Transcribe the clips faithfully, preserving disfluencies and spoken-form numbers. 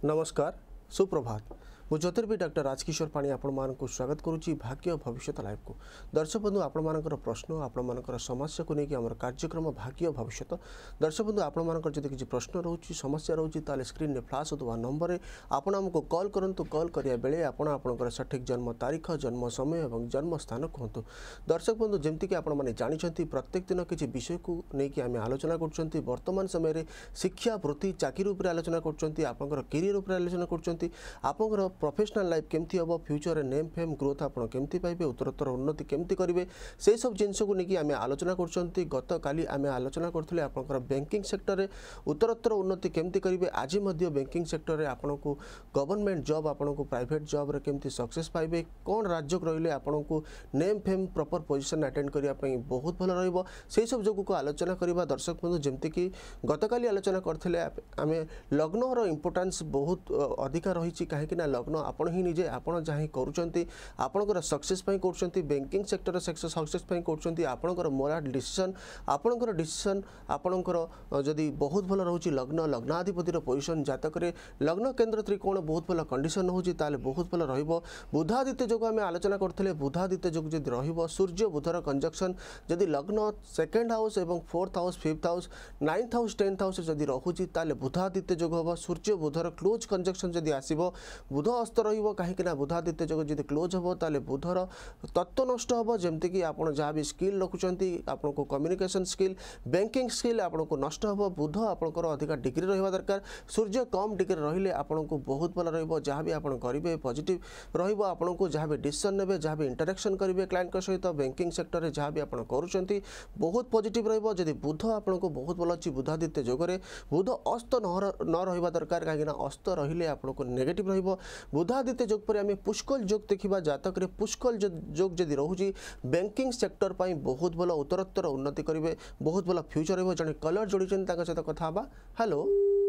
नमस्कार सुप्रभात मु ज्योतिर्विद डॉक्टर राजकिशोर पाणी आपण मानक स्वागत करुच्ची भाग्य भविष्यत लाइव को दर्शक बंधु आपण मानकर प्रश्न आपण मानकर समस्या को लेकिन आम कार्यक्रम भाग्य भविष्यत दर्शक बंधु आपण मानकर जदि किसी प्रश्न रोचे समस्या रोचे ताले स्क्रीन में फ्लाश होता नंबर रे आपण हमको कॉल करंतु कॉल करिया बेले आपण आपनकर सठिक जन्म तारीख जन्म समय एवं जन्म स्थान कहतु दर्शक बंधु जमती कि आपण माने जानिछंती प्रत्येक दिन किसी विषय को लेकिन आम आलोचना करछंती वर्तमान समय रे शिक्षा वृत्ति चाकरी उपर आलोचना करछंती आपनकर करियर उपर आलोचना करछंती आपनकर प्रोफेशनल लाइफ केमती हम फ्यूचर नेम फेम ग्रोथ आप केमती पाइबे उत्तरोत्तर उन्नति केमती करेंगे से सब जिनस को लेकिन आम आलोचना कर गत काली आम आलोचना करते आपंकर बैंकिंग सेक्टर में उत्तरोत्तर उन्नति केमती करेंगे आज बैंकिंग सेक्टर में आपन को गवर्नमेंट जॉब आपन को प्राइवेट जॉब रे केमती सक्सेस पाइबे कौन राज्य रहिले आपन को name fame proper position attend करने बहुत भल रहिबो से सब जगह को आलोचना करवा दर्शक बंधु जमती कि गत काली आलोचना करथिले आम लग्नर इंपोर्टेंस बहुत अधिका रही कहीं लग्न आपण ही निजे आपण जहाँ करुँच आपणकर सक्सेस कर बैंकिंग सेक्टर सक्सेस सक्सेस कर आपणकर मोराल डिसीजन आपणकर डिसीजन आपणकर जदि बहुत भल रोचे लग्न लग्नाधिपतिर पोजिशन जातक लग्न केन्द्र त्रिकोण बहुत भल कंडीशन होची ताले बहुत भल रहिबो बुधादित्य जोग आम आलोचना करथिले बुधादित्य जोग जदि रहिबो सूर्य बुधर कंजक्शन जदि लग्न सेकेंड हाउस एवं fourth house fifth house ninth house tenth house जदि रहुची ताले बुधादित्य जोग हम सूर्य बुधर क्लोज कंजक्शन जदि आसीबो बुध अस्त रहिबो कहीं बुधादित्य जोग जब क्लोज हम ताले बुधर तत्व नष्ट हम जमती आप जहाँ भी स्किल रखुंट आपन को कम्युनिकेशन स्किल बैंकिंग स्किल आपन को नष्ट हम बुध आपंकर अधिक डिग्री रहा दरकार सूर्य कम डिग्री रहिले आपन को बहुत भल रहिबो जहाँ भी आपन करेंगे पॉजिटिव रहिबो आपन को जहाँ भी डिसीजन नेबे जहाँ भी इंटरेक्शन करेंगे क्लाइंट का सहित बैंकिंग सेक्टर में जहाँ भी आपन करुँच बहुत पॉजिटिव रहिबो जदि बुध आपन को बहुत भल अच्छी बुधादित्य जोगरे बुध अस्त न रहिबा दरकार कहीं अस्त रहिले आपन को नेगेटिव रहिबो बुधादित्य जोग पर आम पुष्कल जोग देखा जातक पुष्कल जोग जदि रोचे बैंकिंग सेक्टर पर बहुत भल उत्तरोत्तर उन्नति करेंगे बहुत भल फ्यूचर हो जड़े कलर जोड़ी सहित कथा हेलो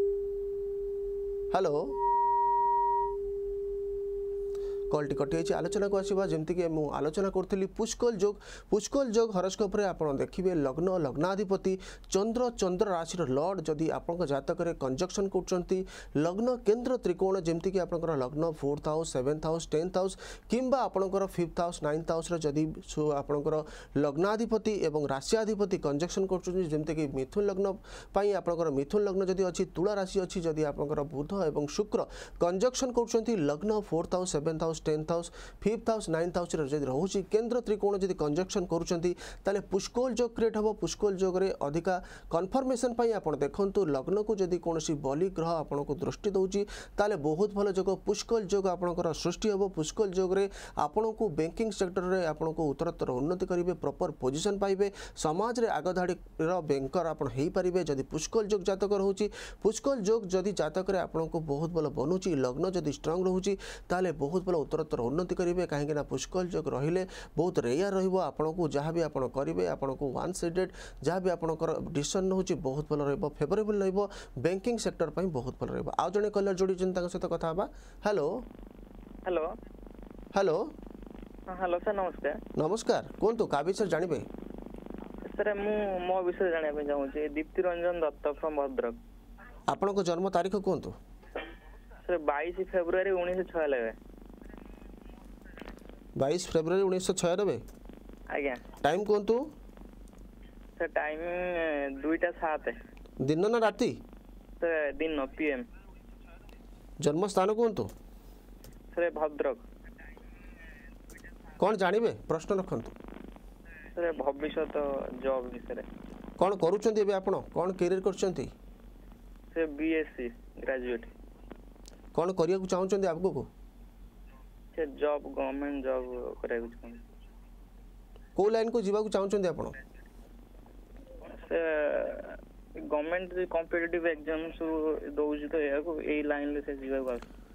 हेलो कॉल टी कटि आलोचना को आसवा जमती कि मुझे आलोचना करी पुष्कल जोग पुष्कल जोग हरस्कोप आप देखिए लग्न लग्नाधिपति चंद्र चंद्र राशि लॉर्ड जदि आप जातक कंजक्शन कर लग्न केन्द्र त्रिकोण जमती कि आपंकर लग्न fourth house seventh house tenth house किंबा आपंकर फिफ्थ हाउस नाइन्थ हाउस जदि आपंकर लग्नाधिपति एवं राशियाधिपति कंजक्शन करमती कि मिथुन लग्न आपंकर मिथुन लग्न जदि अच्छी तुला राशि अच्छी जदि आपंकर बुध एवं शुक्र कंजक्शन कर लग्न fourth house seventh house tenth house fifth house ninth house जदि रोचे केन्द्र त्रिकोण जदि कंजक्शन करुँच पुष्कल जोग क्रिएट हम पुष्कल जोग अधिका कन्फर्मेशन आप देखु लग्न को जदि कौन बलि ग्रह आपन को दृष्टि दौची ताले बहुत भल जोग पुष्कल जोग आपंकर सृष्टि हम पुष्कल जोग आपण को बैंकिंग सेक्टर में आपन को उत्तरोत्तर उन्नति करेंगे प्रॉपर पोजीशन पाइबे समाज रे आगधाड़ी बैंकर आप पारे जदि पुष्कल जोग जातक रोचे पुष्कल जोग जदि जातक आपन को बहुत भल बनूची लग्न जदि स्ट्रांग रोचे ताले बहुत भल उत्तरोत्तर उन्नति करेंगे कहीं पुष्कल जोग रहिले बहुत रेयर रहा को जहाँ भी आप करेंगे आपन को वन साइडेड जहाँ भी आपंकर डिसीजन होची बहुत भल रहा फेवरेबल रहा बैंकिंग सेक्टर पर बहुत भल रहा आउ जड़े कलर जोड़ी सहित कथा hello hello hello hello sir नमस्कार नमस्कार कहतु क्या विषय जानवे सर मु मो विषय जाना चाहूँगी दीप्ति रंजन दत्त फ्रॉम भद्रक आपण को जन्म तारीख कहतु सर बाईस फेब्रुआरी उन्नीस छयानबे बाईस फेब्रुआरी उन्नीस छयानबे आज्ञा टाइम कहतु सर टाइम दुईटा सात दिन ना राति सर दिन पीएम जन्म स्थान कहतु सर भद्रक कौन जानवे प्रश्न रखु सर भविष्य जॉब विषय कौन करुँच आपण कौन कैरियर कर बीएससी ग्रेजुएट कौन करने को चाहते आपको को जॉब गवर्नमेंट जॉब करा को लाइन को जीवा को चाहते आपण गवर्नमेंट कॉम्पिटिटिव एग्जाम दौज तो ए लाइन से जीवा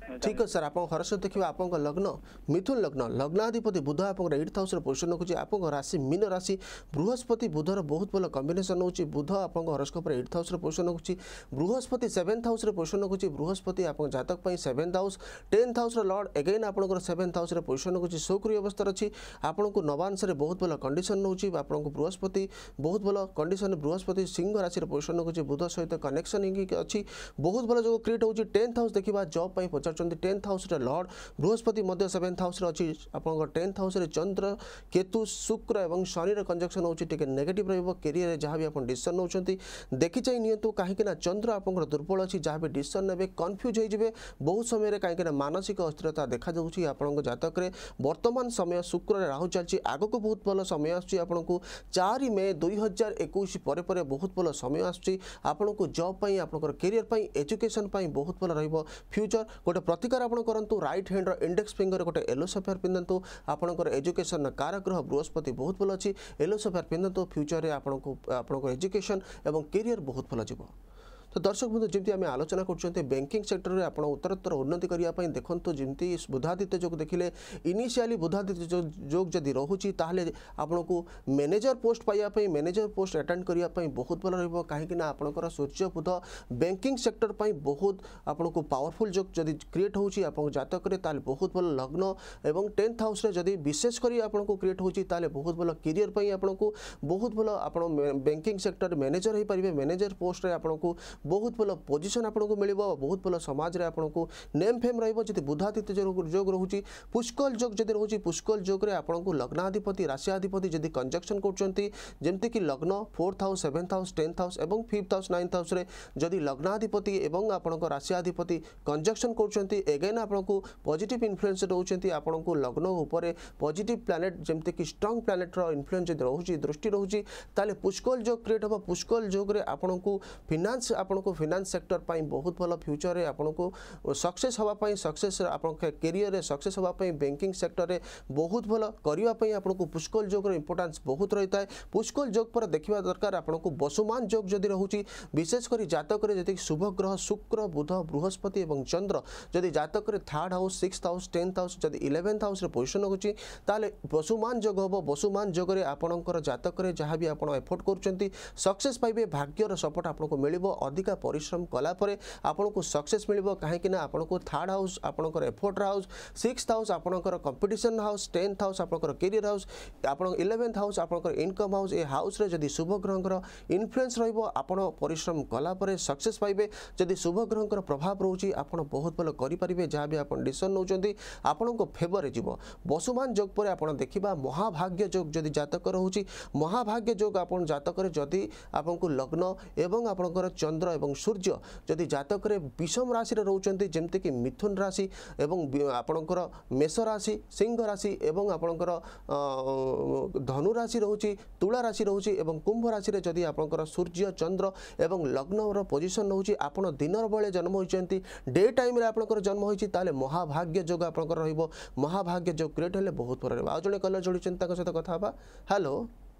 ठीक है सर आप हरस देखिए आप लग्न मिथुन लग्न लग्नाधिपति बुध आप एट हाउस पोजिशन रखुच्छे आप राशि मीन राशि बृहस्पति बुधर बहुत भल कम्बिनेसन होची बुध आप हरस्कोप एट हाउस पोजिशन रखुच्छी बृहस्पति सेवेन्थ हाउस पोजिशन रखुच्छी बृहस्पति आप जातक seventh house tenth house lord again आप सेवेन्थ हाउस पोजिशन रखुच्छी सक्रिय अवस्था अच्छी आपको नवांश बहुत भल कंडीशन रोचे आपको बृहस्पति बहुत भल कंडीशन बृहस्पति सिंह राशि पोजिशन रखुच्छी बुध सहित कनेक्शन अच्छी बहुत भल जो क्रिएट होची टेन्थ हाउस देखा जॉब पचार टेन्थ हाउस लॉर्ड बृहस्पति सेवेन्थ हाउस अच्छी आप टेन्थ हाउस चंद्र केतु शुक्र और शनि कंजक्शन होची नेगेटिव कैरियर जहाँ भी आप डिसीजन नौ देखी चाहिए नियंतु कहीं चंद्र आप दुर्बल अच्छी जहाँ भी डिसीजन ने कन्फ्यूज हो बहुत समय कहीं मानसिक अस्थिरता देखा जाऊँगी आपको जातक वर्तमान समय शुक्र राहु चलती आग को बहुत भल समय आपको चार मे दुई हजार एक बहुत भल समय आपको जॉब पाई आप कैरियर एजुकेशन बहुत भल फ्यूचर गोटे प्रतिकार आप करूँ राइट हैंड इंडेक्स फिंगर गोटे येलो सफेयर पिंधतु आपंकर एजुकेशन कारग्रह बृहस्पति बहुत भल अच्छी येलो सफेयर पिंधतु फ्यूचर आपको आपंकर एजुकेशन और कैरियर बहुत भल जीव तो दर्शक बंधु जमी आम आलोचना कर बैंकिंग सेक्टर में आप उत्तरोत्तर उन्नति करने देखो जमी बुधादित्य जोग देखिले इनिशियली बुधादित्य जोग जदि रोचे ताहले आपको मैनेजर पोस्ट पाइबापी मैनेजर पोस्ट अटेंड करने बहुत भल रहीं आपंकर सूर्य बुध बैंकिंग सेक्टर पर बहुत आपको पावरफुल जोग जदि क्रिएट होची आप जातक बहुत भल लग्न और टेन्थ हाउस जदि विशेषकर आपको क्रिएट होची ताले बहुत भल कैरियर आपको बहुत भल आप बैंकिंग सेक्टर मैनेजर हो पारे मैनेजर पोस्ट आपको बहुत भल पोजिशन आपको मिल बहुत भल समाज रे आपको नेम फेम रही बुधादित्य जोग रोचे पुष्कल जोग जब रोचे पुष्कल जोग आपको लग्नाधिपति राशियाधिपति जदि कंजक्शन करमती लग्न fourth house seventh house tenth house और फिफ्थ हाउस नाइन्थ हाउस जदि लग्नाधिपति और आपको राशियाधिपति कंजक्शन करगेन आपको पॉजिटिव इन्फ्लुएंस रोचे आपको लग्न उपर पॉजिटिव प्लैनेट जमती कि स्ट्रांग प्लैनेटर इन्फ्लुएंस जब रोचे दृष्टि रोचे ताले पुष्कल जोग क्रिएट हम पुष्कल जोग आपको फिनान्स आपको फिनान्स सेक्टर पाई बहुत भल फ्यूचर रे आपको सक्सेस होगापी सक्सेस आप कैरियर सक्सेस होगापी बैंकिंग सेक्टर रे बहुत भल करने आपको पुष्कल जोग इंपोर्टेंस बहुत रही है पुष्कल जोग पर देखा दरकार आपको वसुमान जोग जदि रोचे विशेषकर जातक जी शुभ ग्रह शुक्र बुध बृहस्पति और चंद्र जदि जातक third house sixth house tenth house जदि इलेवेन्थ हाउस पोजिशन होची ताले वसुमान जोग हम वसुमान जोग आपणकर जातक जहाँ भी आप एफोर्ट कर सक्सेस पाइबे भाग्यर सपोर्ट आपको मिल अधिका परिश्रम कलापर आपको सक्सेस मिल कहीं आपको थर्ड हाउस आपंकर एफोर्ट हाउस सिक्स्थ हाउस आपंकर कंपिटिशन हाउस टेन्थ हाउस आपंकर कैरियर हाउस आप इलेवेन्थ हाउस आपंकर इनकम हाउस ए हाउस रे जदि शुभ ग्रहर इन्फ्लुएंस रहा परिश्रम कलापर सक्सेस पाइबे जदि शुभ ग्रहर प्रभाव रोचे आप बहुत भल करेंगे जहाँ भी आप डिसीजन नौकरी आपंक फेवर जीव वसुमान जोग पर आप देखा महाभाग्य जोग जदि जातक रोचे महाभाग्य जोग आप जातक जदि आपको लग्न एवं आपंकर चंद्र एवं सूर्य जदि जातक विषम राशि रोचंती जमती कि मिथुन राशि एवं आपणकर मेष राशि सिंह राशि एवं आपणकर धनु राशि रोचे तुला राशि रोचे एवं कुंभ राशि जदि आपणकर सूर्य चंद्र एवं लग्न पोजिशन रोचे आपण दिनर बेले जन्म होती डे टाइम रे आपणकर जन्म होती ताले महाभाग्य जोग आपणकर रहिबो महाभाग्य जोग क्रिएट हेले बहुत भल रहिबो आ जणे कलर जोड़ी चिंता सहित कथा बा हेलो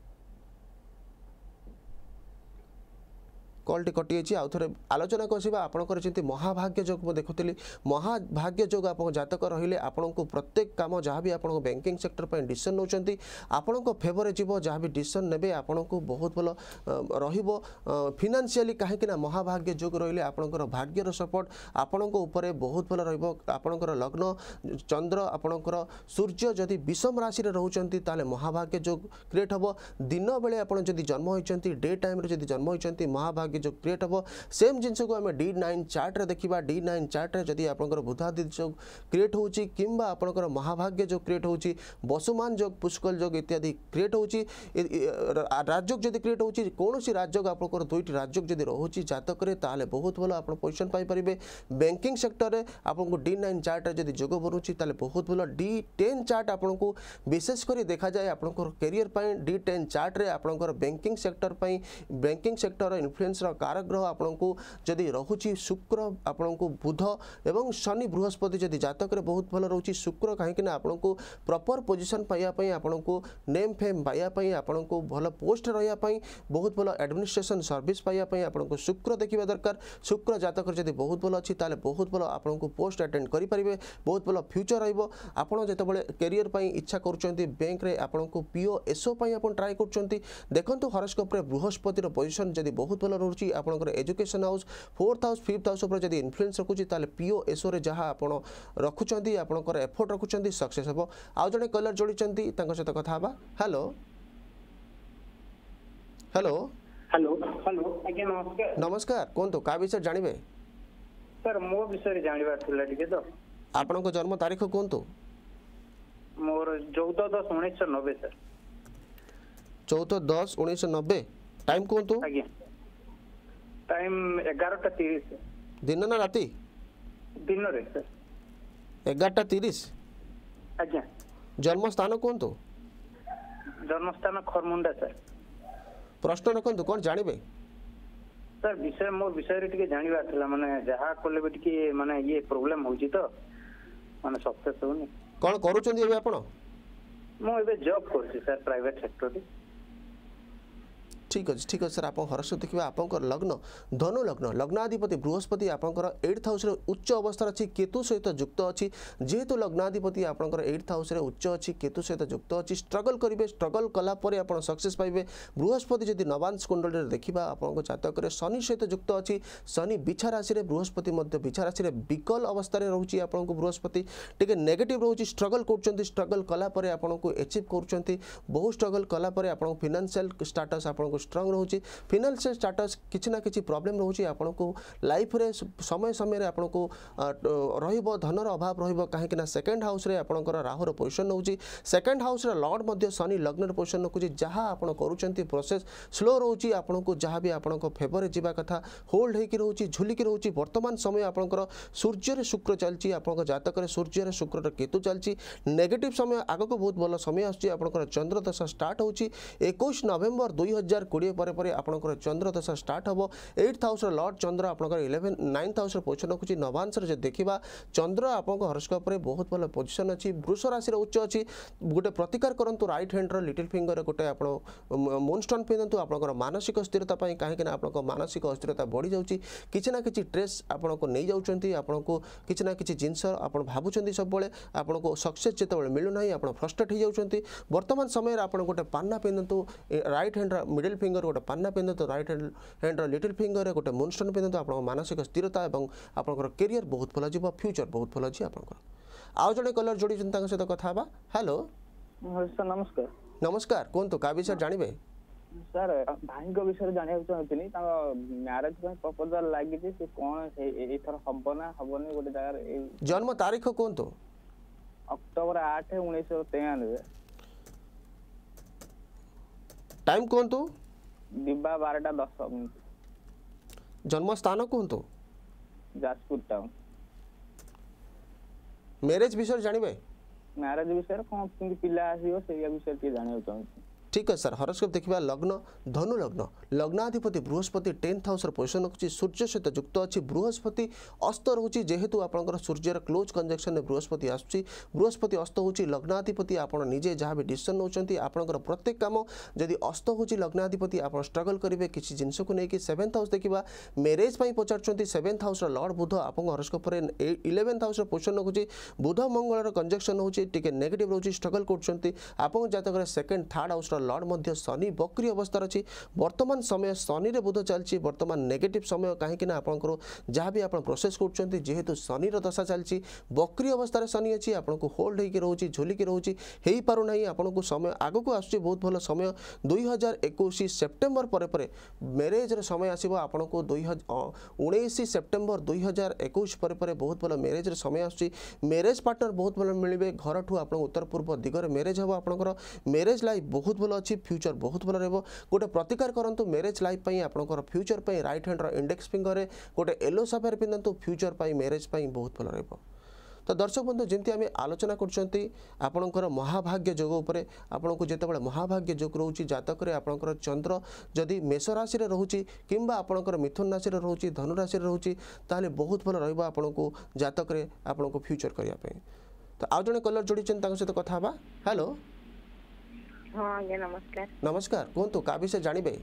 कॉल टी कटि आउ थे आलोचना करवा आपंकर जमी महाभाग्य जोग मुझे देखुली महाभाग्य जोग आप जातक रहिले आपन को प्रत्येक काम जहाँ भी आप बैंकिंग सेक्टर पर डिसीजन नौकरी आपण फेवर जीव जहाँ भी डिसीजन ने आपन को बहुत भल फाइनेंशियली कहीं महाभाग्य जोग रहिले आपंकर भाग्यर सपोर्ट आपण उपर बहुत भल रहा लग्न चंद्र आपंकर सूर्य जदि विषम राशि रोचंती ताले महाभाग्य जोग क्रिएट हम दिन बेले आप जन्म होती डे टाइम जदि जन्म होती महाभाग्य जो क्रिएट हम सेम जिनस को आम डी नाइन चार्ट रे देखा डी नाइन चार्ट रे जदि आपंकर बुधादित्य जो क्रिएट होची किंबा आपंकर महाभाग्य जो क्रिएट होची वसुमान जोग पुष्कल जोग इत्यादि क्रिएट होची राजयोग जदि क्रिएट होची कौन सी राजयोग आपंकर दुईटी राजयोग जदि रोची जातक ताले बहुत भल आप पोजिशन पाइपर बैंकिंग सेक्टर रे आपको डी नाइन चार्ट रे जदि जोग बनूची ताले बहुत भल डी टेन चार्ट आपको विशेषकर देखा जाए आपंकर कैरियर डी टेन चार्ट रे आपंकर banking sector banking sector influence कारग्रह आपको जदि रोचे शुक्र आपको बुध एवं शनि बृहस्पति जदि जातक बहुत भल रोचे शुक्र कहीं आपको प्रॉपर पोजीशन पाइबापी आपको नेम फेम पाइबापी आपको भल पोस्ट रही बहुत भल एडमिनिस्ट्रेशन सर्विस पाइबापी आपको शुक्र देखा दरकार शुक्र जातक जदि बहुत भल अच्छी ताले बहुत भल आपको पोस्ट अटेंड करेंगे बहुत भल फ्यूचर रहिबो आपण जेतेबेले कैरियर पई इच्छा करूचंती बैंक रे आपनको पीओ एसओ पई आपण ट्राई करूचंती देखंतु हॉरोस्कोप रे बृहस्पति रो पोजीशन जदि बहुत भल रहउची आपनकर education house fourth house fifth house ऊपर जदि इन्फ्लुएंस रखुची ताले पीओ एसओ रे जहां आपण रखुचंती आपनकर एफर्ट रखुचंती सक्सेस हेबो आ जने कलर जोड़ीचंती तांको सहित कथा हबा हेलो हेलो हेलो हेलो आज्ञा नमस्कार नमस्कार कोनतो का विषय जानिबे सर मो विषय जानबार थिला टिके तो आपनको जन्म तारीख कोनतो मोर चौदह दस उन्नीस सौ नब्बे सर चौदह दस उन्नीस सौ नब्बे टाइम कोनतो आज्ञा टाइम ग्यारह तीस दिन ना राती दिन रे सर ग्यारह तीस आज्ञा जन्म स्थान कोनतो जन्म स्थान खरमुंडा सर प्रश्न रखंतु कोन जानिबे सर विषय मोर विषय रे टिके जानबार थिला माने जहा कोले बे टिके माने ये प्रॉब्लम होची तो माने सक्सेस होनी कौन करूचंदी एबे आपण मो एबे जॉब करछि सर प्राइवेट सेक्टर रे ठीक अच्छे ठीक अच्छे सर आप हरस देखिए आप लग्न धनु लग्न लग्नाधिपति बृहस्पति आपंकर एट्थ हाउस उच्च अवस्था अच्छी केतु सहित युक्त अच्छी जेहेतु लग्नाधिपति आपंकर एट्थ हाउस उच्च अच्छी केतु सहित युक्त अच्छी स्ट्रगल करेंगे स्ट्रगल कलापर आप सक्सेस पाइबे बृहस्पति जदि नवांश कुंडल देखा आप जातक शनि सहित युक्त अच्छी शनि बिछा राशि बृहस्पति बिछा राशि विकल अवस्था रोचे आपको बृहस्पति टी नेगेटिव रोचे स्ट्रगल कर स्ट्रगल कलापर आपको एचिव कर बहु स्ट्रगल कलापर आप फाइनेंशियल स्टाटस आपको स्ट्रंग रोचे फाइनेंशियल स्टाटस किसी ना किसी प्रॉब्लम रोचे आपको लाइफ रे समय समय आपको रहिबो धनर अभाव रहिबो काहेकि ना सेकंड हाउस रे आपनकर राहुर पोजीशन होची सेकंड हाउस रे लॉर्ड मध्य शनि लग्न रे पोजीशन होची जहां आपण करूचंती प्रोसेस स्लो रोची आपनको जहां भी आपनको फेवर जीवा कथा होल्ड हेकी रोची झुली की रोची वर्तमान समय आपनकर सूर्य रे शुक्र चलची आपनको जातक रे सूर्य रे शुक्र रे केतु चलची नेगेटिव समय आगो को बहुत भलो समय आछी आपनकर चंद्र दशा स्टार्ट होची इक्कीस नवेम्बर दो हज़ार बीस परे परे आपनकर चंद्र दशा स्टार्ट हबो एट्थ हाउस रे लॉर्ड चंद्र आपनकर इलेवन नाइन्थ हाउस रे पोजीशन होची नवांश रे जे देखिबा चंद्र आपनको हॉरोस्कोप रे बहुत भलो पोजीशन अछि वृष राशि रे उच्च अछि गोटे प्रतिकार करंतु राइट हैंड रो लिटिल फिंगर रे गोटे आपण मून स्टोन पिनंतु आपनकर मानसिक स्थिरता पई काहे कि ना आपनको मानसिक अस्थिरता बढ़ी जाउची किछि ना किछि स्ट्रेस आपनको नै जाउचंती आपनको किछि ना किछि जिंस आपण भाबुचंती सब बेले आपनको सक्सेस जेते बेले मिलु नाही आपण फ्रस्ट्रेट हो जाउचंती वर्तमान समय रे आपण गोटे पान्ना पिनंतु राइट हैंड रो मिडिल फिंगर गोटे पान्ना पिंधतु राइट हैंड लिटिल फिंगर गोटे मून स्टोन पिंधतु आप मानसिक स्थिरता और आपंकर कैरियर बहुत भल जीव फ्यूचर बहुत भल अच्छी आप आउ जड़े कलर जोड़ी सहित कथा हेलो सर नमस्कार नमस्कार कहतु क्या विषय जानवे सर भाई विषय जाना चाहती मैरेज प्रपोजल लगी कौन एथर हम ना हेनी गोटे जगह जन्म तारीख कहतु अक्टोबर आठ उन्नीस सौ तेयानबे टाइम कहतु दिबा बारटा दस जन्म स्थान कहतु जाजपुर टाउन मैरिज विषय जानवे मैरेज विषय कौन पिला आसो से विषय जाना चाहूँ ठीक है सर हॉरोस्कोप देखा लग्न धनु लग्न लग्नाधिपति बृहस्पति टेन्थ हाउस पोजिशन रखुच्छी सूर्य सहित युक्त अच्छी बृहस्पति अस्त रोचे जेहेतु आपंकर सूर्यर क्लोज कंजक्शन बृहस्पति आसुच्छी बृहस्पति अस्त होची लग्नाधिपति आप निजे जहाँ भी डिसीजन नौकरी आपंकर प्रत्येक काम जदि अस्त होची लग्नाधिपति आप स्ट्रगल करेंगे किसी जिनस को लेकिन सेवेन्थ हाउस देखा मैरेज पचार सेवेन्थ हाउस लॉर्ड बुध आप हॉरोस्कोप इलेवेन्थ हाउस पोजिशन रखुच्छी बुध मंगल कंजक्शन होची नेगेटिव रोचे स्ट्रगल कर जातक सेकेंड थर्ड हाउस लॉर्ड मध्य शनि बक्री अवस्था अच्छी वर्तमान समय शनि रे बुध चलती वर्तमान नेगेटिव समय कहीं आपंकर जहाँ भी आप प्रोसेस कर जेहेतु शनि दशा चलती बक्री अवस्था शनि अच्छी आपको होल्ड होकर रोचे झुलिकी रोचे हो पारना आपको समय आग को आस बहुत भल समय दुई हजार एकुश सेप्टेम्बर पर पर मैरेज समय आसो आपको दुई उन्नीस सेप्टेम्बर दुई हजार एकुश पर पर बहुत भल मैरेज समय आस मैरेज पार्टनर बहुत भल मिले घर ठू आप उत्तर पूर्व दिगरे मैरेज हम आपंकर मैरेज लाइफ बहुत भल अच्छी फ्यूचर बहुत भल रहा गोटे प्रतिकार करूँ मैरेज लाइफ आपंकर फ्यूचर पर राइट हैंड इंडेक्स फिंगर गोटे येलो सफेयर पिंधतु फ्यूचर पर मैरेज बहुत भल रहा तो दर्शक बंधु जमी आम आलोचना कर महाभाग्य जोग उपर आपन को जिते महाभाग्य जोग रोचे जातक आपंकर चंद्र जदि मेष राशि रोचे किंबा आपंकर मिथुन राशि रोचे धनु राशि रोचे ताहले बहुत भल रहा आपन को जातक आपन को फ्यूचर करने। तो आउ जड़े कलर जोड़ी सहित कथा हाँ। हेलो हाँ आज्ञा नमस्कार। नमस्कार कहतु क्या विषय जानवे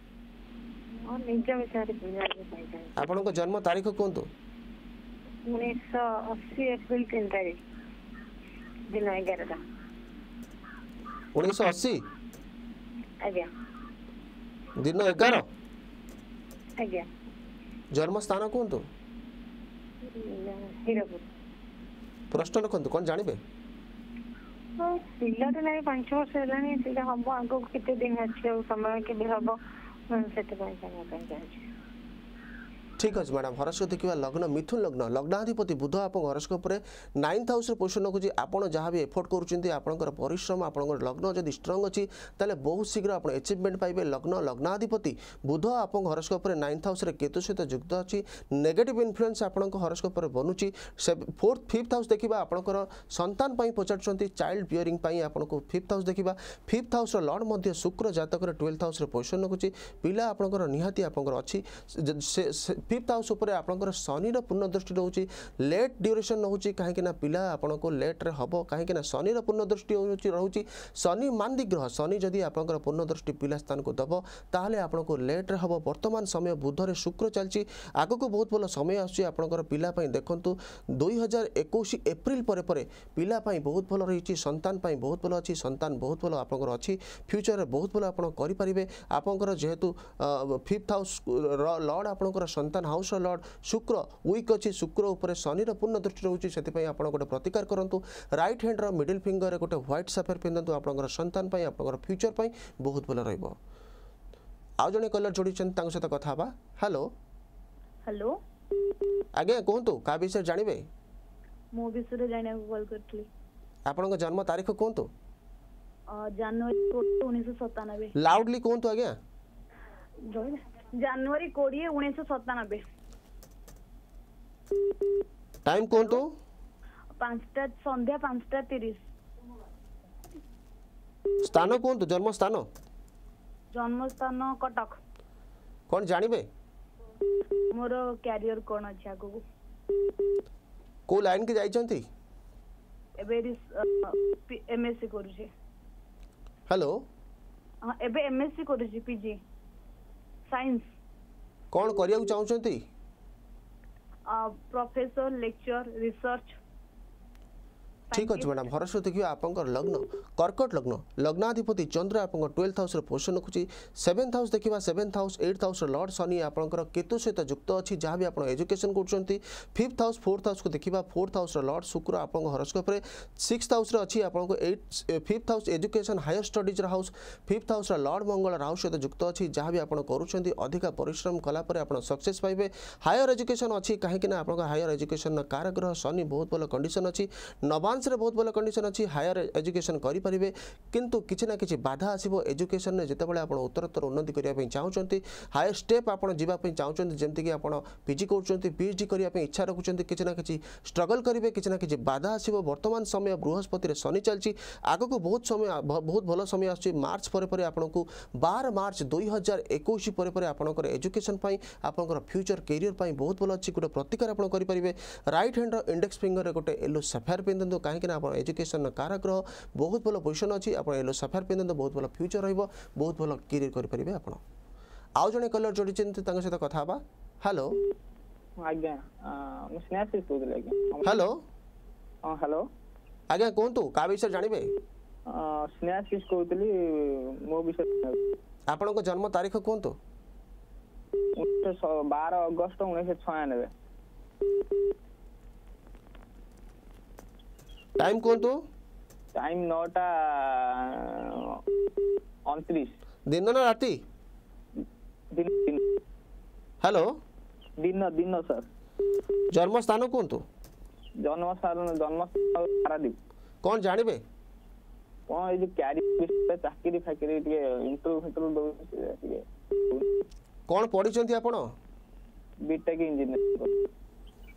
आपण जन्म तारीख कहतु उन्नीस अस्सी एप्रिल तीन तारीख दिन एगारटा उन्नीस अस्सी आज्ञा दिन एगार आज्ञा जन्म स्थान कहतु हीरापुर। प्रश्न रखु कौन जानवे पिलाटे ना पांच वर्ष है हम आगे केते दिन अच्छे समय के हम से ठीक अच्छे मैडम हरस्कोप देखा लग्न मिथुन लग्न लग्नाधिपति बुध आप हरस्कोप नाइन्थ हाउस पोजिशन रखुच्छी आपड़ जहाँ भी एफोर्ट कर परिश्रम आप लग्न जब स्ट्रंग अच्छी ताले बहुत शीघ्र आप अचिवमेंट पाइबे। लग्न लग्नाधिपति बुध आप हरस्कोप नाइन्थ हाउस केतु सहित युक्त अच्छी नेगेटिव इन्फ्लुएंस आप हरस्कोप बनूची। फोर्थ फिफ्थ हाउस देखा आपंकर संतान पचार चाइल्ड बियरिंग आपको फिफ्थ हाउस देखा फिफ्थ हाउस लॉर्ड शुक्र जातक ट्वेल्थ हाउस पोजिशन रखुच्छी पिला आपंकर निहाती आपंकर अच्छी। फिफ्थ हाउस उपर आपंकर शनिर पूर्ण दृष्टि रोचे लेट ड्यूरेशन रोचे कहीं पिला आपन को लेट्रे हम कहीं शनिर पूर्ण दृष्टि रोचे शनि मांदी ग्रह शनि जदि आपंकर पूर्ण दृष्टि पिला स्थान को दब ताहले आपन को लेट्रे हम। वर्तमान समय बुधरे शुक्र चलती आग को बहुत भल समय आसकर पिला देखु दुई हजार एकुश एप्रिल पर पिला बहुत भल रही संतान बहुत भल अच्छी संतान बहुत भल आपंकर अच्छी फ्यूचर बहुत भल आपरे आपंकर जेहेतु फिफ्थ हाउस लॉर्ड आपंकर संतान हाउस लॉर्ड शुक्र वीक अच्छी शुक्र उपर शनिर पूर्ण दृष्टि रोचे से आप गोटे प्रतिकार करूँ राइट हैंड मिडिल फिंगर गोटे व्हाइट साफेर पिंधु आपंकर संतान आपंकर फ्यूचर बहुत भल रहा। आउ जड़े कलर जोड़ी सहित कथा हाँ। हेलो हेलो आज्ञा कहतु क्या विषय जानवे मो विषय जाना कॉल करथली आपन जन्म तारीख कहतु जनवरी उन्नीस सतानबे लाउडली कहतु आज्ञा जनवरी कोड़े उन्नीस सतानबे टाइम कहतु पांचटा संध्या पांचटा तीस स्थान कहतु जन्म स्थान जन्म स्थान कटक कौन जानवे मोर कैरियर कौन अच्छे आगु को लाइन के जाइछंती एबे एमएससी करूछे। हेलो हां एबे एमएससी करूछी पीजी साइंस कौन करिया चाहछंती प्रोफेसर लेक्चर रिसर्च। ठीक अच्छे मैडम हरस्वती देखिए आपंकर लग्न कर्कट लग्न लग्नाधिपति चंद्र आप ट्वेल्थ हाउस पोजिशन रखुच्छी सेवेन्थ हाउस देखा seventh house eighth house lord शनि आपंकर केतु सहित युक्त अच्छी जहाँ भी आप एजुकेशन कर फिफ्थ हाउस फोर्थ हाउस को देखा फोर्थ हाउस लॉर्ड शुक्र आप हरस्कोप सिक्स्थ हाउस अच्छी आपको eight fifth house education higher studies house fifth house lord मंगल राहु सहित युक्त अच्छी जहाँ भी आप कर अधिका परिश्रम कलापर आप सक्सेस पाइबे। हायर एजुकेशन अच्छी कहीं आप हायर एजुकेशन कारग्रह शनि बहुत भल कंडीशन अच्छी नवांश बहुत भल कंडीशन अच्छी हायर एजुकेशन करेंगे किंतु किसी ना कि बाधा आसो एजुकेशन में जिते आप उत्तरोत्तर उन्नति करने चाहते हायर स्टेप आप जावाई चाहते जमीक आप पीजी कर पीएचडी करने इच्छा रखुच्च किसी ना कि स्ट्रगल करेंगे किसी ना कि बाधा आसो। वर्तमान समय बृहस्पति शनि चलती आग को बहुत समय बहुत भल समय आस मार्च पर आपन को बार मार्च दुई हजार एकुश पर आपंकर एजुकेशन आपंकर फ्यूचर कैरियर बहुत भल अच्छी गोटे प्रतिकार आप करेंगे। राइट हैंड इंडेक्स फिंगर गोटे येलो सफेयर पिंधु कहीं आप एजुकेशन कारग्रह बहुत भल पोजिशन अच्छी आप येलो सफेयर पिंधु बहुत भल फ्यूचर रहिबो बहुत भल कैरियर करेंगे। आप आउ जड़े कलर जोड़ी सहित कथा हाँ। हेलो आज्ञा मैं स्नेहाशीष कहूँ आज्ञा। हेलो हाँ हेलो आज्ञा कहतु क्या विषय जानवे स्नेहाशीष कहूली मो विषय आपण जन्म तारीख कहतु बारह अगस्त उन्नीस छयानबे टाइम कहतु टाइम नौटा उनतीस दिन ना राति दिन दिन हेलो दिन दिन सर जन्म स्थान कहतु जन्म स्थान जन्म पारादीप कौन जानवे कौन ये कैरियर चाकरी फाकरी इंटरव्यू इंटरव्यू दो कौन पढ़ी आपण बीटेक इंजीनियर।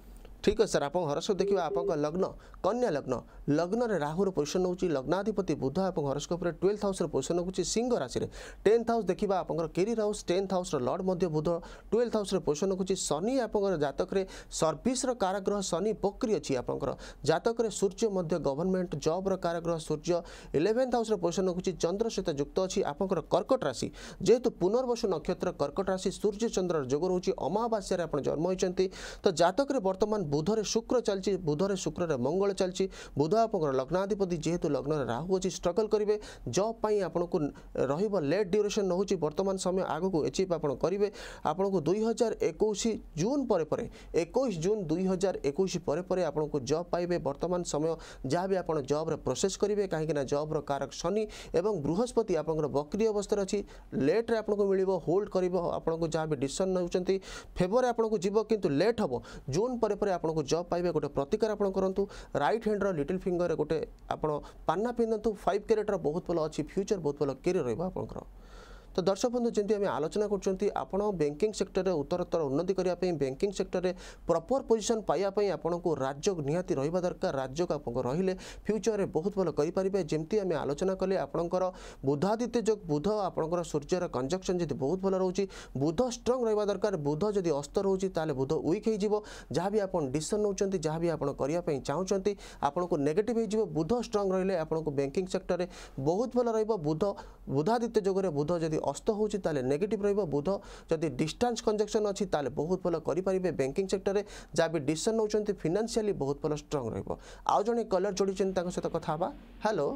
ठीक है सर आप हरस्कोप देखिए आप लग्न कन्या लग्न लग्न रे राहुर पोजिशन होची लग्नाधिपति बुध आप हरस्कोप रे ट्वेल्थ हाउस रे पोजिशन होची सिंह राशि रे टेन्थ हाउस देखिबा आपनकर कैरियर हाउस टेन्थ हाउस रो लॉर्ड मध्य बुध ट्वेल्थ हाउस रे पोजिशन होची शनि आपनकर जातक रे सर्विस रो कारग्रह शनि बकरी अछि आपनकर जातक रे सूर्य मध्य गवर्नमेंट जॉब रो कारग्रह सूर्य इलेवेंथ हाउस रे पोजिशन होची चंद्र सहित युक्त अछि आपनकर कर्कट राशि जेहेतु पुनर्वसु नक्षत्र कर्कट राशि सूर्य चंद्र जोग रहउची अमावास्या रे आपण जन्म होइचंती तो जातक रे वर्तमान बुधरे शुक्र चलची बुधरे शुक्र रे मंगल चलची बुध आपनकर लग्नाधिपति जेहेतु लग्न रे राहु अछि स्ट्रगल करिवे जॉब पई आपनको रहिबो लेट ड्यूरेशन न होची वर्तमान समय आगु को अचीव आपण करिवे आपनको दो हज़ार इक्कीस जून परे परे इक्कीस जून दो हज़ार इक्कीस परे परे आपनको जॉब पाइबे वर्तमान समय जहाँ भी आपण जॉब रे प्रोसेस करिवे काहे कि जॉब रो कारक शनि एवं बृहस्पति आपनकर बकरी अवस्था अछि लेट रे आपनको मिलिबो होल्ड करिवो आपनको जहाँ भी डिसीजन नउचंती फेवर आपनको जीवो किंतु लेट हबो जून परे परे आपनको जॉब पाइबे गोटे प्रतिकार आपण करंतु राइट हैंड रो लिटिल फिंगर रे गोटे आपण पान्ना पिंदंतु फाइव कैरेट रो बहुत भलो अछि फ्यूचर बहुत भलो कैरियर रहबो आपनकर तो दर्शक बंधु जमी आम आलोचना कर बैंकिंग सेक्टर में उत्तरोत्तर उन्नति करने बैंकिंग सेक्टर में प्रॉपर पोजीशन पाइबापी आपन को राज्य निहाती रहा दरकार राज्य को रहिले फ्यूचर में बहुत भल करेंगे जमती आम आलोचना कले आपणकर बुधादित्य जो बुध आपंकर सूर्यर कंजक्शन जी बहुत भल रोचे बुध स्ट्रंग रहा दरकार बुध जदि अस्त रोचे ताले बुध वीक हो जहाँ भी आप डिसीजन नौकरी जहाँ भी आप करने चाहते आपन को नेगेटिव हो बुध स्ट्रंग रहिले आपन को बैंकिंग सेक्टर में बहुत भल रुध बुधादित्य जोगरे बुध जदि अस्त होची ताले नेगेटिव रहिबो बुध जदि डिस्टेंस कंजक्शन अछि ताले बहुत भलो करि परिबे बैंकिंग सेक्टर रे जा भी डिसीजन नउचंती फाइनेंशियली बहुत भलो स्ट्रांग रहिबो आ जने कलर जोडी चन ताको सहित कथा हबा हेलो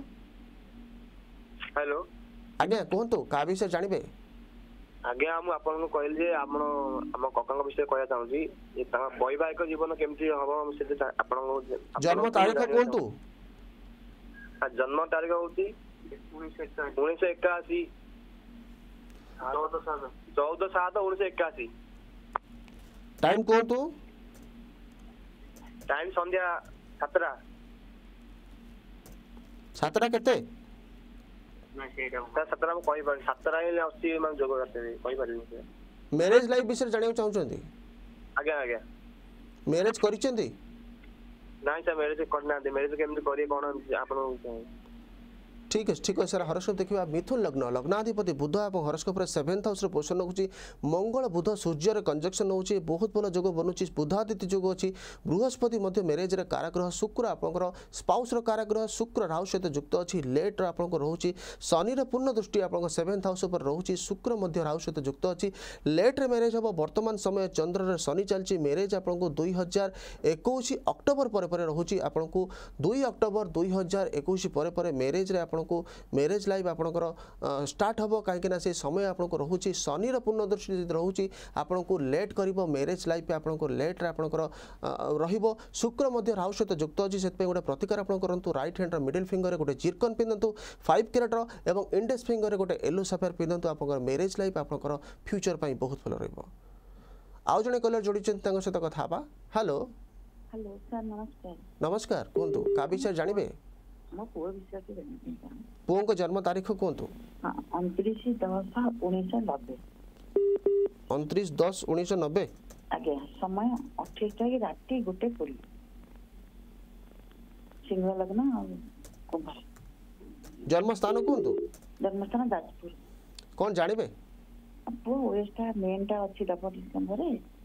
हेलो आज्ञा कोहंतु का विषय जानिबे आज्ञा हम आपन को कहल जे हमन हम ककांग विषय कहया चाहू छी ए ता वैवाहिक जीवन केमती हबो हम से आपन जन्म तारीख कोहंतु आ जन्म तारीख होती उन्नीस सौ इक्यासी चौदह सात उन्नीस सौ इक्यासी टाइम कौन तू टाइम संध्या सातटा सातटा केते सातटा में कहि पारि सातटा हे अस्सी मान जोग करते कहि पारि मैरिज लाइफ विषय जानियो चाहउछंती आज्ञा आज्ञा मैरिज करिसेंती नहीं सर मैरिज करना दे मैरिज केमती करिए कोन आपन ठीक है ठीक है सर हरस्कोप देखिए मिथुन लग्न लग्नाधिपति बुध और हरस्कोप सेवेन्थ हाउस पोजिशन होची मंगल बुध सूर्यर कंजक्शन होची बहुत भल जोग बनुची बुधादित्य जोग अच्छी बृहस्पति मध्य मैरेज रे काराग्रह शुक्र आपंकर स्पाउस रो काराग्रह शुक्र राहु सहित युक्त अच्छी लेट आपको रोचे शनि पूर्ण दृष्टि आप सेवेन्थ हाउस पर रोचे शुक्र मध्य राहु सहित युक्त अच्छी लेट रे मैरेज हम वर्तमान समय चंद्र शनि चलती मैरेज आपको दुई हजार इक्कीस अक्टोबर पर पर रोचे आपको दुई अक्टोबर दुई हजार इक्कीस पर मैरेज रे को मैरेज लाइफ आपनकर स्टार्ट हम कहीं से समय आपको रोचे शनि पूर्ण दृष्टि रोचे आपको लेट कर मैरेज लाइफ आपको लेट आपंकर रो शुक्र मध्य राहु सहित युक्त अच्छी से गोटे प्रतिकार आप करूँ राइट हैंड मिडिल फिंगर गोटे चिरकन पिंधतु फाइव कैरेट और इंडेक्स फिंगर गोटे येलो सफेयर पिंधतु आप मैरेज लाइफ आपंकर फ्यूचर पर बहुत भल रहा जड़े कलर जोड़ी सहित कथा हेलो हेलो सर नमस्कार नमस्कार कहतु का विषय जानवे मो पुओ विषय पुओं को जन्म तारीख कहतु उनतीस दस उन्नीस नब्बे उनतीस दस उन्नीस नब्बे आज्ञा समय अठाईस तारीख राति गोटे कोड़ी सिंह लग्न कुंभ जन्म स्थान कहतु जन्म स्थान जाजपुर कौन जानवे पुओ ओएसटा मेनटा अछि दब डिसेंबर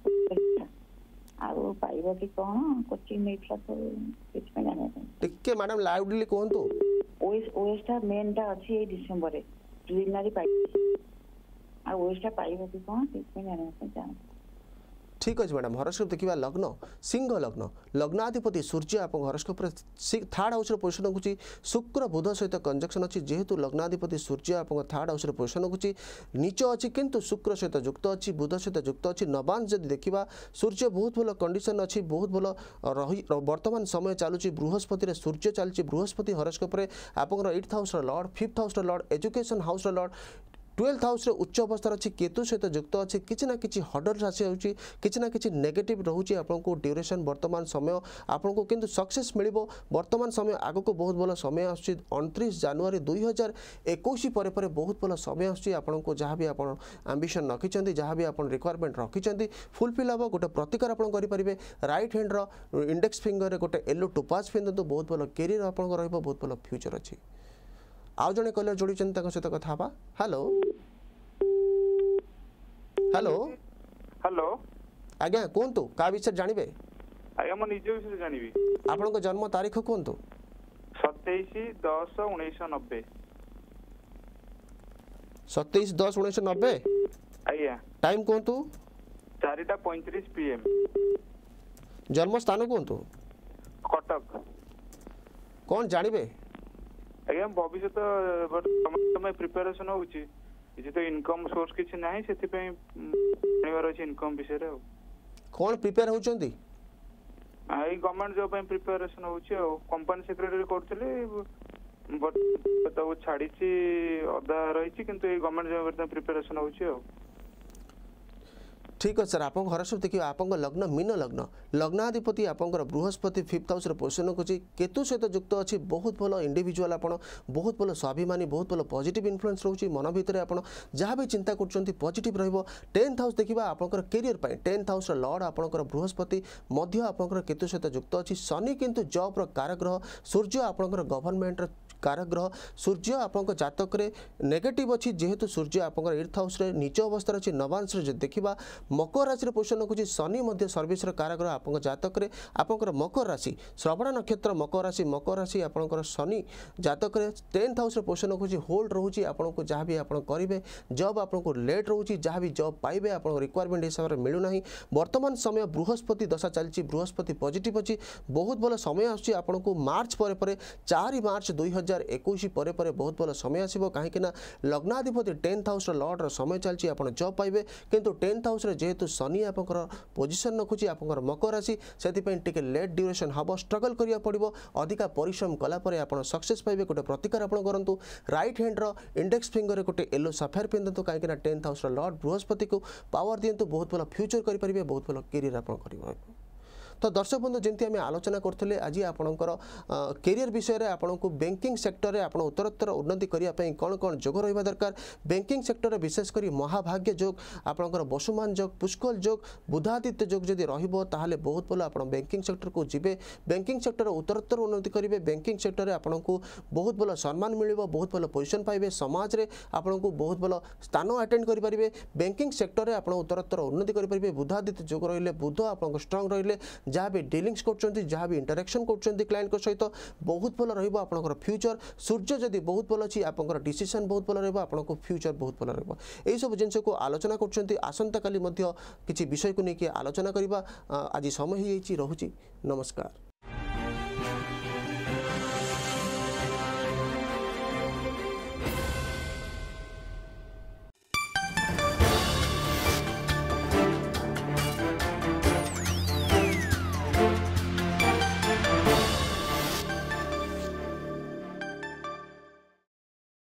आरो पाइबो कि कोन कोचिंग नेटला तो किछ में जाने टिके मैडम लाउडली कहंतु ओएस ओएसटा मेनटा अछि ए डिसेंबर रे प्रिलिमिनरी पाइ आ ओएसटा पाइबो कि कोन किछ में जाने जाने ठीक अच्छे मैडम हरस्कोप देखा लग्न सिंह लग्न लग्नाधिपति सूर्य आप हरस्कोप थार्ड हाउस पोजिशन होची शुक्र बुध सहित कंजक्शन अच्छी जेहेतु लग्नाधिपति सूर्य आप थार्ड हाउस पोजिशन होची नीच अच्छी किंतु शुक्र सहित युक्त अच्छी बुध सहित युक्त अच्छी नवांश जब देखा सूर्य बहुत भल कंडीशन अच्छी बहुत भल रही वर्तमान समय चलुची बृहस्पति सूर्य चलती बृहस्पति हरस्कोप आप eighth house lord fifth house lord education house lord twelfth house रे उच्च अवस्था अच्छी केतु सहित युक्त अच्छी किसी ना कि हर्डल्स आसी किसी ना कि नेगेटिव रोचे आपको ड्यूरेशन वर्तमान समय आपको किंतु सक्सेस मिल वर्तमान समय आगक बहुत भल समय आसतीस जनवरी दुई हजार एकुश पर बहुत भल समय आपको जहाँ भी आप आंबिशन रखिंट जहाँ भी आप रिक्वायरमेंट रखिंट फुलफिल हम गोटे प्रतिकार आप करेंगे राइट हैंड रो इंडेक्स फिंगर गोटे येलो टोपाज पिंधु बहुत भल कैरियर आप बहुत भल फ्यूचर अच्छी आउ जड़े कलर जोड़ी सहित कथा हेलो हेलो हेलो आज्ञा कहतु क्या विषय जानवे आज्ञा मो निज विषय जानवी आपन जन्म तारीख कहतु सतैश दस उन्नीस नब्बे सतैश दस उन्नीस नब्बे आज्ञा टाइम कहतु चारिटा पैंतीस पीएम जन्म स्थान कहतु कटक कौन जानवे आज्ञा भविष्य समय प्रिपेरेसन होची किसी तो इनकम सोर्स किसी नहीं से जानवर अच्छे इनकम विषय रे कौन प्रिपेयर होचंदी आई गवर्नमेंट जॉब पे प्रिपेरेशन होची आ कंपनी सेक्रेटरी करथले बट तो छाड़ी ची अदा रही किंतु ए गवर्नमेंट जॉब पे प्रिपेरेशन होची आ ठीक है सर आप घर सब देखिए आप लग्न मीन लग्न लग्नाधिपति आप बृहस्पति फिफ्थ हाउस पोषण करुच्ची केतु सहित युक्त अच्छी बहुत भल इंडिविजुअल आप बहुत भल स्वाभिमानी बहुत भल पॉजिटिव इन्फ्लुएंस रोचे मन भितर आप जहाँ भी चिंता कर पॉजिटिव रहिबो टेन्थ हाउस देखा आपंकर कैरियर पर टेन्थ हाउस लॉर्ड आपंकर बृहस्पति मध्य आपंकर केतु सहित युक्त अच्छी शनि किंतु जॉब रो कारग्रह सूर्य आपंकर गवर्नमेंट कारग्रह सूर्य आपंक जातक नेगेटिव अच्छी जेहेतु सूर्य आपंकर एर्थ हाउस नीच अवस्था अच्छी नवांश देखा मकर राशि पोषण रखुच्छी शनि मध्य सर्विस कारग्रह आपंक जातक आपंकर मकर राशि श्रवण नक्षत्र मकर राशि मकर राशि आपंकर शनि जातक टेन्थ हाउस पोषण रखुच्छी होल्ड रोचे आपको जहाँ भी आप करेंगे जॉब आपको लेट रोचे जहाँ भी जॉब पाइबे आप रिक्वायरमेंट हिसाब से मिलूना वर्तमान समय बृहस्पति दशा चलती बृहस्पति पॉजिटिव अच्छी बहुत भल समय आपको मार्च पर चार मार्च दुई हजार एकुश पर बहुत भल समय आसो कहीं लग्नाधिपति टेन्थ हाउस लॉर्ड समय चलती आप जॉब पाइबे किंतु टेन्थ हाउस जेहेतु शनि आपंकर पोजिशन रखुच्छी आपंकर मकर राशि से लेट ड्यूरेशन हम स्ट्रगल करिया पड़ो अधिका परिश्रम कलापर आप सक्सेस पाइबे गोटे प्रतिकार आप करूँ राइट हैंड रो इंडेक्स फिंगर गोटे येलो सफेयर पिंधु कहीं टेन्थ हाउस लॉर्ड बृहस्पति को पावर दिंतु बहुत भल फ्यूचर करेंगे बहुत भल कैरियर आप कर तो दर्शक बंधु जमी आम आलोचना करते आज आपणकर कैरियर विषय में आपन को बैंकिंग सेक्टर में आप उत्तरोत्तर उन्नति करने कौन कौन जोग रहा दरकार बैंकिंग सेक्टर में विशेषकर महाभाग्य जोग आपणकर वसुमान जोग पुष्कल जोग बुधादित्य जोग जदि रहा बहुत भल आप बैंकिंग सेक्टर को जीवे बैंकिंग सेक्टर उत्तरोत्तर उन्नति करेंगे बैंकिंग सेक्टर में आपन को बहुत भल सम्मान मिल बहुत भल पोजिशन पाइबे समाज में आपन को बहुत भल स्थान अटेंड करेंगे बैंकिंग सेक्टर में आप उत्तरोत्तर उन्नति करेंगे बुधादित्य जोग रही बुध आप स्ट्रंग रही जहाँ भी डीलिंग्स कर जहाँ भी इंटरेक्शन कर क्लाइंट सहित बहुत भल रहा आपंकर फ्यूचर सूर्य जदि बहुत भल अच्छी आपंकर डिसीजन बहुत भल रहा आपको फ्यूचर बहुत भल रहा यही सब जिनस को आलोचना कर आसंता काली किसी विषय को लेकिन आलोचना करवा आज समय हो रहुची नमस्कार।